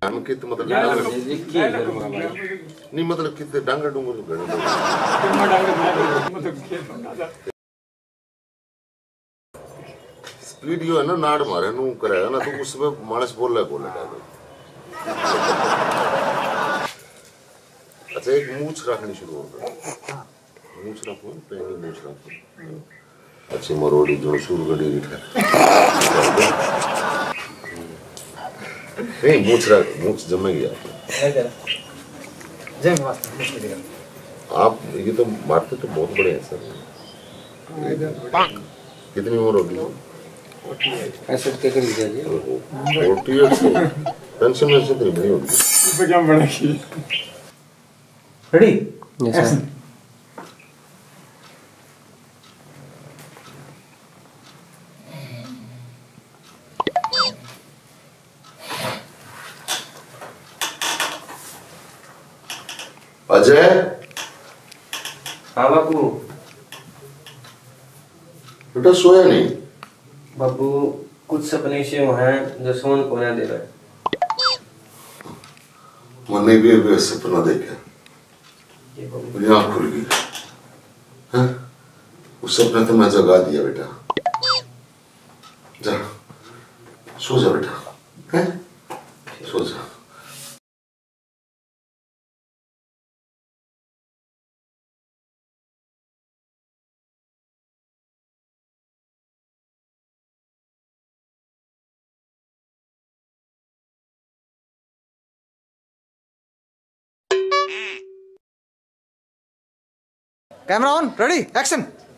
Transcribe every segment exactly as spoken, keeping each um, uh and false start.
के तो मतलब नहीं मतलब कितने डांगर डूंगर तो गड़े स्पीड यो है ना नाड़ मारे नू करेगा ना तो उसमें मानस बोल रहा है बोल रहा है अच्छा एक मूछ रखनी शुरू हो गया मूछ रखो पहले मूछ रखो अच्छी मरोड़ी जो शुरू गड़ी रिठा नहीं मूछ रख मूछ जमेगी आप जय आप ये तो मारते तो बहुत बड़े हैं सर कितनी उम्र होगी ऐसे क्या कर लीजिए फोर्टी इयर्स पेंशन में से तो नहीं होगी इस पे क्या बढ़ेगी रेडी यस अजय हाँ बाबू बेटा सोया नहीं बाबू कुछ सपने से हैं जो सोन को ना दे रहे मैंने भी अभी सपना देखा मेरी आँख खुल गई हैं उस सपने तो मैं जगा दिया बेटा जा सो जा बेटा हैं सो जा कैमरा ऑन रेडी एक्शन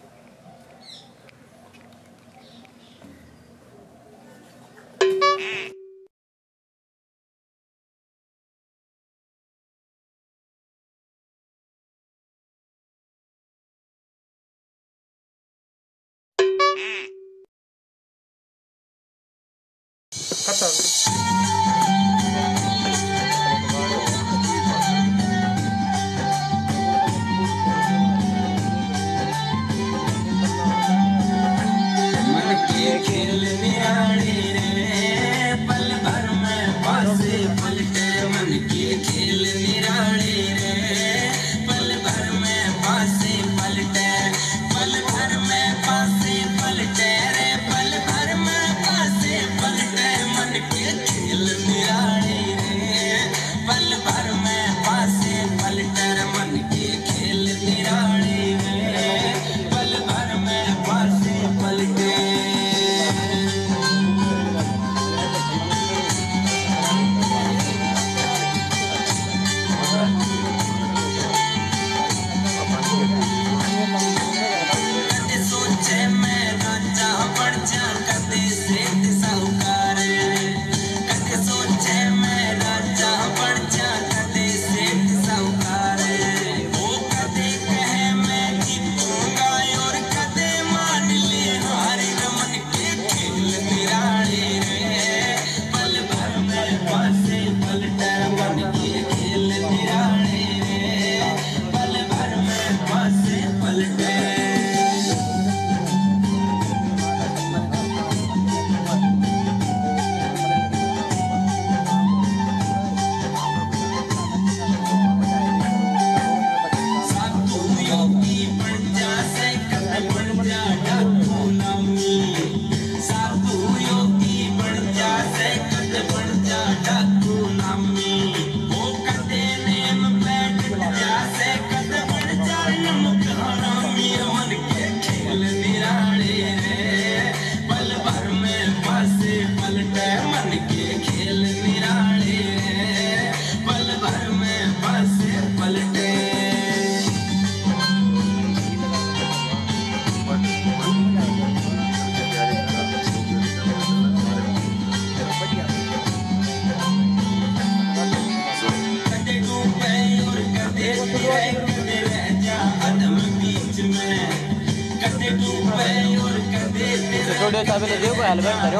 छोटे चाबी ले देखो हेलमेट धरो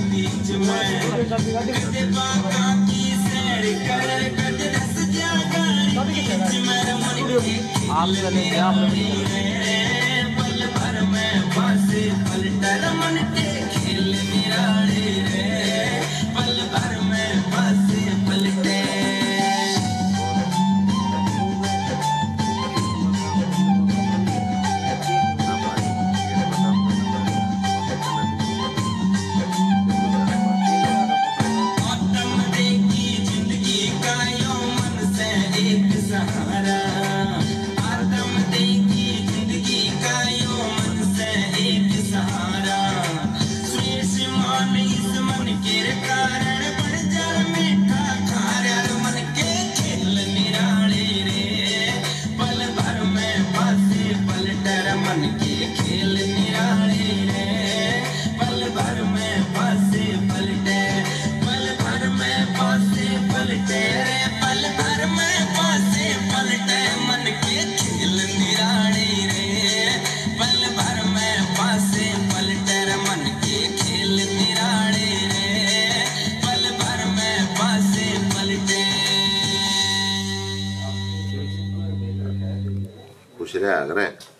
आप चले आप खुश रहा करें।